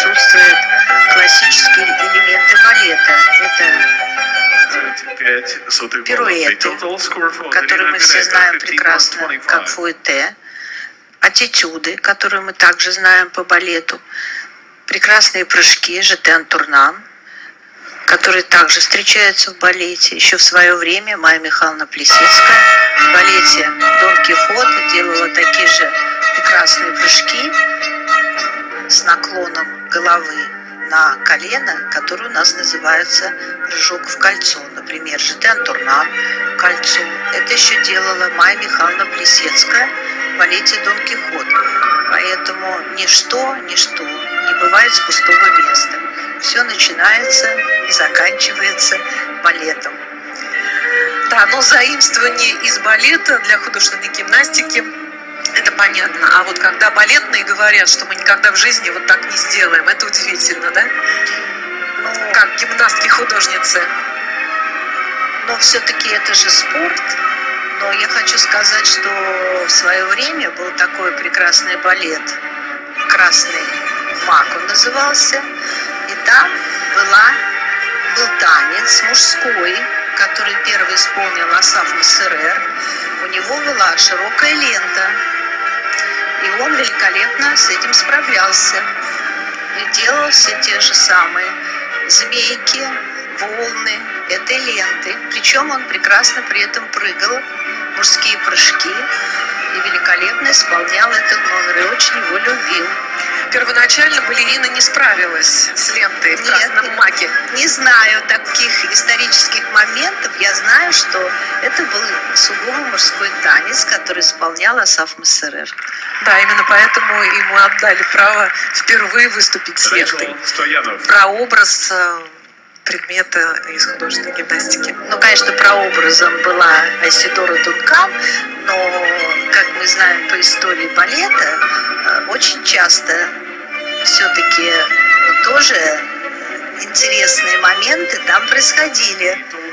присутствуют классические элементы балета. Это пируэты, которые мы все знаем прекрасно, как фуэте, аттитюды, которые мы также знаем по балету, прекрасные прыжки, жетен-турнан, которые также встречаются в балете. Еще в свое время Майя Михайловна Плисецкая в балете «Дон Кихот» делала такие же прекрасные прыжки с наклоном головы на колено, который у нас называется прыжок в кольцо. Например, жетен-турнан, кольцо. Это еще делала Майя Михайловна Плисецкая в балете «Дон Кихот». Поэтому ничто не бывает с пустого места. Все начинается и заканчивается балетом. Да, но заимствование из балета для художественной гимнастики — это понятно. А вот когда балетные говорят, что мы никогда в жизни вот так не сделаем, это удивительно, да? Ну, как гимнастки-художницы. Но все-таки это же спорт. Но я хочу сказать, что в свое время был такой прекрасный балет «Красный маг» он назывался. И там был танец мужской, который первый исполнил Асаф Мессерер. У него была широкая лента, и он великолепно с этим справлялся. И делал все те же самые змейки, волны этой ленты. Причем он прекрасно при этом прыгал, мужские прыжки, и великолепно исполнял этот номер, и очень его любил. Первоначально балерина не справилась с лентой в красном маке. Не знаю таких исторических моментов. Я знаю, что это был сугубо мужской танец, который исполнял Асаф Мессерер. Да, именно поэтому ему отдали право впервые выступить с лентой. Прообраз предмета из художественной гимнастики. Ну, конечно, прообразом была Айседора Дункан, но, как мы знаем по истории балета, очень часто все-таки тоже интересные моменты там происходили.